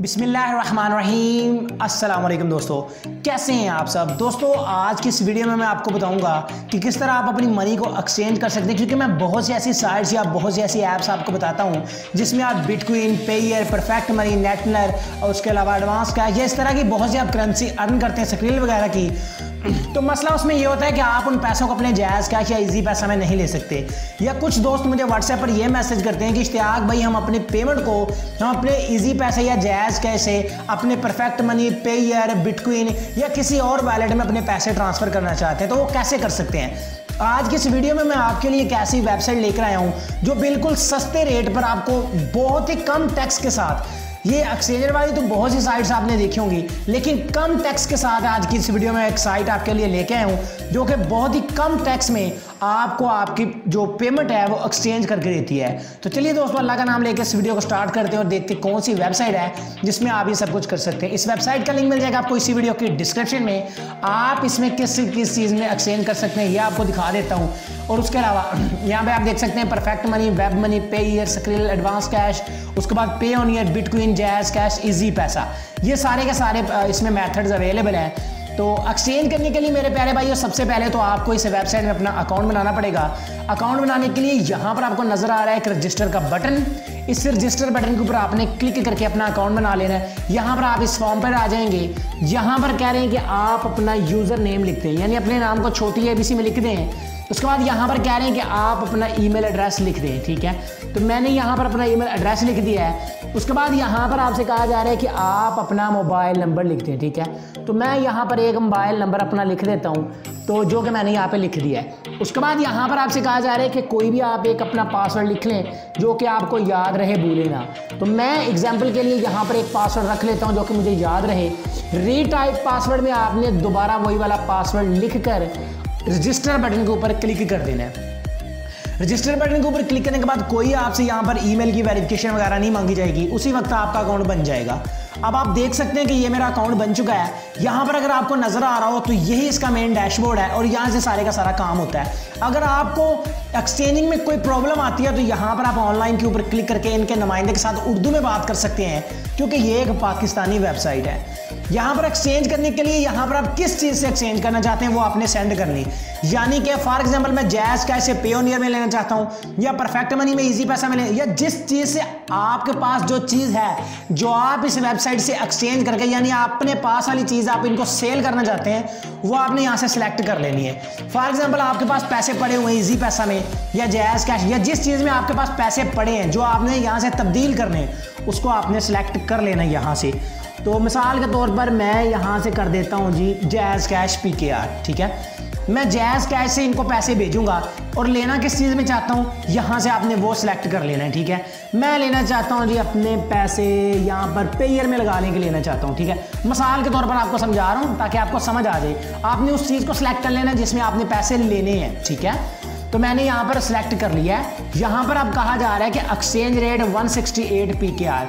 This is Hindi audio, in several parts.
बिस्मिल्लाहिर्रहमानिर्रहीम। अस्सलाम वालेकुम दोस्तों, कैसे हैं आप सब। दोस्तों आज की इस वीडियो में मैं आपको बताऊंगा कि किस तरह आप अपनी मनी को एक्सचेंज कर सकते हैं, क्योंकि मैं बहुत सी ऐसी साइट्स या बहुत सी ऐसी ऐप्स आपको बताता हूं जिसमें आप Bitcoin, Payeer, Perfect Money, Neteller और उसके अलावा एडवांस कैश या इस तरह की बहुत सी आप करेंसी अर्न करते हैं, स्क्रिल वगैरह की। तो मसला उसमें ये होता है कि आप उन पैसों को अपने जायज़ कैश या इजी पैसा में नहीं ले सकते। या कुछ दोस्त मुझे व्हाट्सएप पर ये मैसेज करते हैं कि इश्तियाक भाई, हम अपने पेमेंट को हम अपने इजी पैसे या जायज़ कैश से अपने परफेक्ट मनी, पेयर, बिटकॉइन या किसी और वैलेट में अपने पैसे ट्रांसफ़र करना चाहते हैं, तो वो कैसे कर सकते हैं। आज की इस वीडियो में मैं आपके लिए एक ऐसी वेबसाइट लेकर आया हूँ जो बिल्कुल सस्ते रेट पर आपको बहुत ही कम टैक्स के साथ, ये एक्सचेंजर वाली तो बहुत सी साइट्स आपने देखी होंगी, लेकिन कम टैक्स के साथ आज की इस वीडियो में एक साइट आपके लिए लेके आया हूँ जो कि बहुत ही कम टैक्स में आपको आपकी जो पेमेंट है वो एक्सचेंज करके देती है। तो चलिए दोस्तों, अल्लाह का नाम लेकर इस वीडियो को स्टार्ट करते हैं और देखते हैं कौन सी वेबसाइट है जिसमें आप ये सब कुछ कर सकते हैं। इस वेबसाइट का लिंक मिल जाएगा आपको इसी वीडियो की डिस्क्रिप्शन में। आप इसमें किस चीज़ में एक्सचेंज कर सकते हैं ये आपको दिखा देता हूँ। और उसके अलावा यहाँ पे आप देख सकते हैं Perfect Money, WebMoney, Payeer, Skrill, advance cash, उसके बाद Payoneer, Bitcoin, JazzCash, Easypaisa, ये सारे के सारे इसमें मेथड्स अवेलेबल हैं। तो एक्सचेंज करने के लिए मेरे प्यारे भाइयों, सबसे पहले तो आपको इस वेबसाइट में अपना अकाउंट बनाना पड़ेगा। अकाउंट बनाने के लिए यहाँ पर आपको नजर आ रहा है एक रजिस्टर का बटन। इस रजिस्टर बटन के ऊपर आपने क्लिक करके अपना अकाउंट बना लेना है। यहाँ पर आप इस फॉर्म पर आ जाएंगे। यहाँ पर कह रहे हैं कि आप अपना यूजर नेम लिखते हैं, यानी अपने नाम को छोटी ABC में लिख दें। उसके बाद यहाँ पर कह रहे हैं कि आप अपना ईमेल एड्रेस लिख दें, ठीक है। तो मैंने यहाँ पर अपना ईमेल एड्रेस लिख दिया है। उसके बाद यहाँ पर आपसे कहा जा रहा है कि आप अपना मोबाइल नंबर लिख दें, ठीक है। तो मैं यहाँ पर एक मोबाइल नंबर अपना लिख देता हूँ, तो जो कि मैंने यहाँ पे लिख दिया है। उसके बाद यहाँ पर आपसे कहा जा रहा है कि कोई भी आप एक अपना पासवर्ड लिख लें जो कि आपको याद रहे, भूले ना। तो मैं एग्जाम्पल के लिए यहाँ पर एक पासवर्ड रख लेता हूँ जो कि मुझे याद रहे। रीटाइप पासवर्ड में आपने दोबारा वही वाला पासवर्ड लिख कर रजिस्टर बटन के ऊपर क्लिक कर देना है। रजिस्टर बटन के ऊपर क्लिक करने के बाद कोई आपसे यहाँ पर ईमेल की वेरिफिकेशन वगैरह नहीं मांगी जाएगी, उसी वक्त आपका अकाउंट बन जाएगा। अब आप देख सकते हैं कि ये मेरा अकाउंट बन चुका है। यहाँ पर अगर आपको नजर आ रहा हो तो यही इसका मेन डैशबोर्ड है और यहाँ से सारे का सारा काम होता है। अगर आपको एक्सचेंजिंग में कोई प्रॉब्लम आती है तो यहाँ पर आप ऑनलाइन के ऊपर क्लिक करके इनके नुमाइंदे के साथ उर्दू में बात कर सकते हैं, क्योंकि ये एक पाकिस्तानी वेबसाइट है। यहाँ पर एक्सचेंज करने के लिए यहाँ पर आप किस चीज़ से एक्सचेंज करना चाहते हैं वो आपने सेंड करनी, यानी कि फॉर एग्जांपल मैं जायज़ कैश से पे ऑन ईयर में लेना चाहता हूँ या परफेक्ट मनी में इजी पैसा में लेना, या जिस चीज़ से आपके पास जो चीज़ है जो आप इस वेबसाइट से एक्सचेंज करके, यानी अपने पास वाली चीज़ आप इनको सेल करना चाहते हैं, वो आपने यहाँ से सिलेक्ट कर लेनी है। फॉर एग्जाम्पल आपके पास पैसे पड़े हुए हैं इजी पैसा में या जायज़ कैश, या जिस चीज़ में आपके पास पैसे पड़े हैं जो आपने यहाँ से तब्दील करने हैं उसको आपने सेलेक्ट कर लेना है यहाँ से। तो मिसाल के तौर पर मैं यहाँ से कर देता हूँ जी जायज़ कैश PKR, ठीक है। मैं जायज़ कैश से इनको पैसे भेजूंगा और लेना किस चीज़ में चाहता हूँ यहाँ से आपने वो सिलेक्ट कर लेना है, ठीक है। मैं लेना चाहता हूँ जी अपने पैसे यहाँ पर पेयर में लगाने के लेना चाहता हूँ, ठीक है। मिसाल के तौर पर आपको समझा रहा हूँ ताकि आपको समझ आ जाए। आपने उस चीज़ को सिलेक्ट कर लेना है जिसमें आपने पैसे लेने हैं, ठीक है। तो मैंने यहाँ पर सिलेक्ट कर लिया है। यहाँ पर अब कहा जा रहा है कि एक्सचेंज रेट 168 PKR,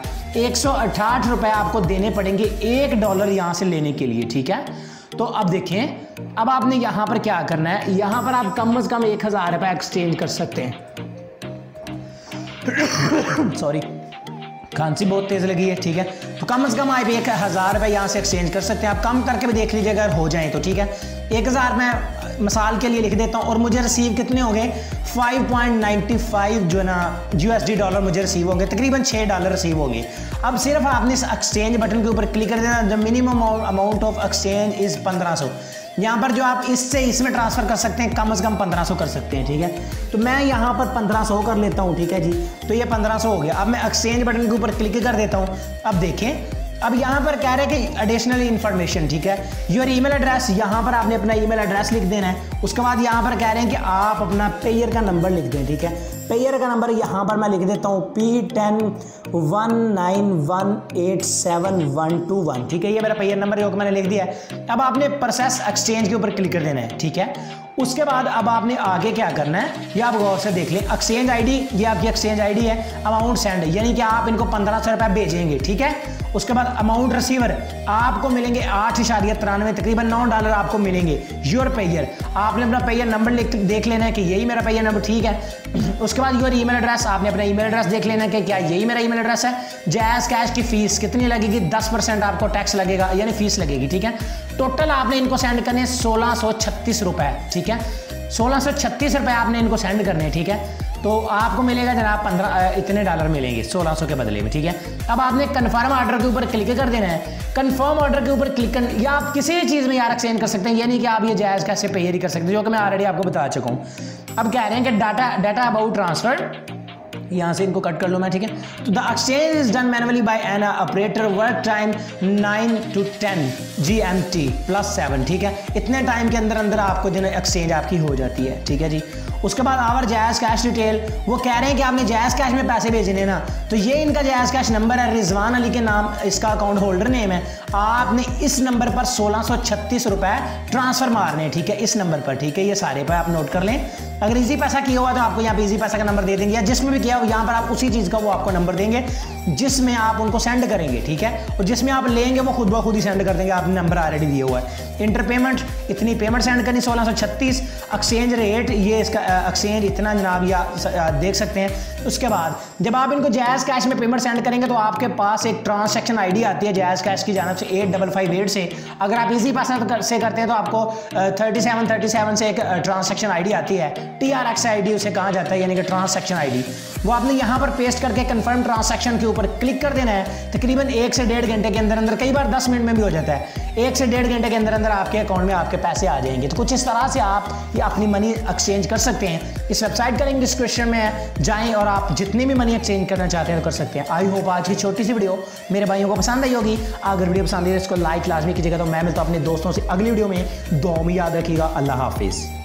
168 रुपये आपको देने पड़ेंगे $1 यहाँ से लेने के लिए, ठीक है। तो अब देखें, अब आपने यहाँ पर क्या करना है, यहाँ पर आप कम से कम 1000 रुपये एक्सचेंज कर सकते हैं। सॉरी, खांसी बहुत तेज लगी है, ठीक है। तो कम से कम आप 1000 रुपये यहाँ से एक्सचेंज कर सकते हैं। आप कम करके भी देख लीजिए अगर हो जाए तो, ठीक है। 1000 मैं मिसाल के लिए लिख देता हूँ और मुझे रिसीव कितने हो गए, 5.95 जो है ना USD डॉलर मुझे रिसीव होंगे, तकरीबन $6 रिसीव होंगे। अब सिर्फ आपने इस एक्सचेंज बटन के ऊपर क्लिक कर देना। The minimum amount of exchange is 1500। यहाँ पर जो आप इससे इसमें ट्रांसफ़र कर सकते हैं कम से कम 1500 कर सकते हैं, ठीक है। तो मैं यहाँ पर 1500 कर लेता हूँ, ठीक है जी। तो ये 1500 हो गया। अब मैं एक्सचेंज बटन के ऊपर क्लिक कर देता हूँ। अब देखें, अब यहाँ पर कह रहे हैं कि एडिशनल इन्फॉर्मेशन, ठीक है। योर ईमेल एड्रेस, यहाँ पर आपने अपना ईमेल एड्रेस लिख देना है। उसके बाद यहाँ पर कह रहे हैं कि आप अपना पेयर का नंबर लिख दें, ठीक है। पेयर का नंबर यहाँ पर मैं लिख देता हूँ P10191871121, ठीक है। ये मेरा पेयर नंबर है जो मैंने लिख दिया है। अब आपने प्रोसेस एक्सचेंज के ऊपर क्लिक कर देना है, ठीक है। उसके बाद अब आपने आगे क्या करना है ये आप गौर से देख लें। एक्सचेंज आईडी, ये आपकी एक्सचेंज आईडी है। अमाउंट सेंड, यानी कि आप इनको 1500 रुपये भेजेंगे, ठीक है। उसके बाद अमाउंट रिसीवर आपको मिलेंगे 8.93, तकरीबन $9 आपको मिलेंगे। योर पेयर, आपने अपना पेयर नंबर देख लेना है कि यही मेरा पेयर नंबर, ठीक है। उसके बाद योर ईमेल एड्रेस, आपने अपना ईमेल एड्रेस देख लेना है कि क्या यही मेरा ईमेल एड्रेस है। जैज़ कैश की फीस कितनी लगेगी, 10% आपको टैक्स लगेगा, यानी फीस लगेगी, ठीक है। टोटल आपने इनको सेंड करने 1636 रुपए, ठीक है। 1636 रुपए आपने इनको सेंड करने, ठीक है। तो आपको मिलेगा जनाब 15 इतने डॉलर मिलेंगे 1600 के बदले में, ठीक है। अब आपने कन्फर्म ऑर्डर के ऊपर क्लिक कर देना है। कन्फर्म ऑर्डर के ऊपर क्लिक कर, या आप किसी भी चीज़ में यार एक्सचेंज कर सकते हैं, यानी कि आप ये जायज़ कैसे पेयर ही कर सकते हैं, जो कि मैं ऑलरेडी आपको बता चुका हूँ। अब कह रहे हैं कि डाटा अबाउट ट्रांसफर, यहाँ से इनको कट कर लो मैं, ठीक है। तो the exchange is done manually by an operator, work time 9 to 10 GMT +7, ठीक है। इतने टाइम के अंदर अंदर आपको जो एक्सचेंज आपकी हो जाती है, ठीक है जी। उसके बाद आवर जायज़ कैश डिटेल, वो कह रहे हैं कि आपने जायज़ कैश में पैसे भेजने ना, तो ये इनका जायज़ कैश नंबर है, रिजवान अली के नाम इसका अकाउंट होल्डर नेम है। आपने इस नंबर पर 1636 रुपए ट्रांसफर मारने, ठीक है, इस नंबर पर, ठीक है। ये सारे पर आप नोट कर लें। अगर इजी पैसा किया हुआ तो आपको यहाँ पे इजी पैसा का नंबर दे देंगे, या जिसमें भी किया हो यहाँ पर आप उसी चीज़ का वो आपको नंबर देंगे जिसमें आप उनको सेंड करेंगे, ठीक है। और जिसमें आप लेंगे वो खुद ब खुद ही सेंड कर देंगे, आपने नंबर ऑलरेडी दिया हुआ है। इंटर पेमेंट, इतनी पेमेंट सेंड करनी 1636। एक्सचेंज रेट, ये इसका एक्सचेंज इतना जनाब, या देख सकते हैं। उसके बाद जब आप इनको जायज़ कैश में पेमेंट सेंड करेंगे तो आपके पास एक ट्रांसैक्शन आईडी आती है जायज़ कैश की जानब से 8558 से। अगर आप इजी पैसा से करते हैं तो आपको 3737 से एक ट्रांसैक्शन आईडी आती है, TRX आईडी उसे कहा जाता है, यानी कि ट्रांसैक्शन आईडी। वो आपने यहाँ पर पेस्ट करके कंफर्म ट्रांसैक्शन के ऊपर क्लिक कर देना है। तकरीबन 1 से 1.5 घंटे के अंदर अंदर, कई बार 10 मिनट में भी हो जाता है, 1 से 1.5 घंटे के अंदर अंदर आपके अकाउंट में आपके पैसे आ जाएंगे। तो कुछ इस तरह से आप ये अपनी मनी एक्सचेंज कर सकते हैं। इस वेबसाइट का लिंक डिस्क्रिप्शन में है, जाएं और आप जितनी भी मनी एक्सचेंज करना चाहते हैं तो कर सकते हैं। आई होप आज की छोटी सी वीडियो मेरे भाइयों को पसंद आई होगी। अगर वीडियो पसंद आई तो इसको लाइक लाजमी कीजिएगा। तो मैं मिलता हूं अपने दोस्तों से अगली वीडियो में। दुआ में याद रखिएगा। अल्लाह हाफिज़।